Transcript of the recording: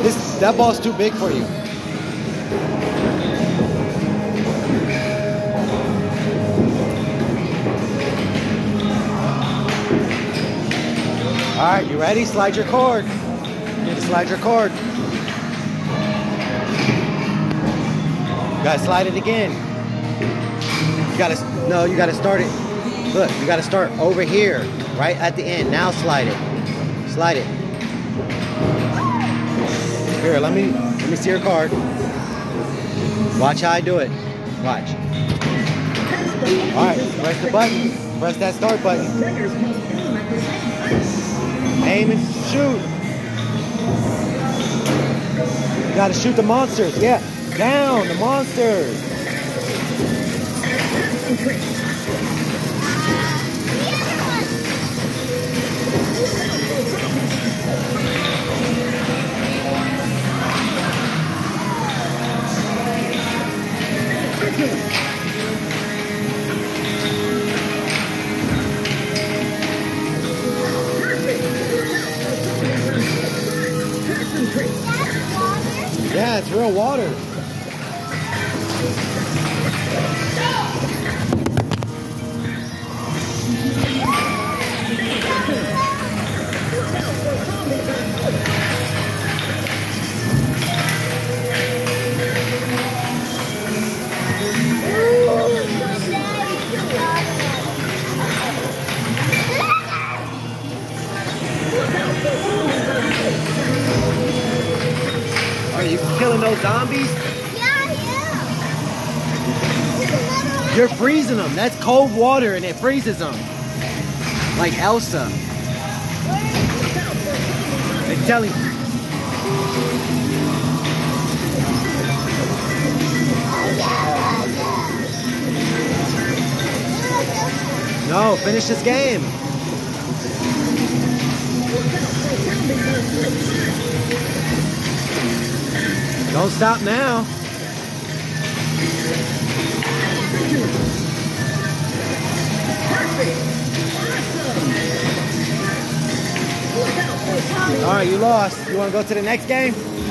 That ball's too big for you. All right, you ready? Slide your cord. You need to slide your cord. You gotta slide it again. You gotta start it. Look, you gotta start over here, right at the end. Now slide it. Slide it. Here, let me see your card. Watch how I do it. Watch. All right, press the button. Press that start button. Aim and shoot. You gotta shoot the monsters. Yeah, down the monsters. Yeah, it's real water. Are you killing those zombies? Yeah. You're freezing them. That's cold water and it freezes them. Like Elsa. They're telling you. No, finish this game. Don't stop now. All right, you lost. You want to go to the next game?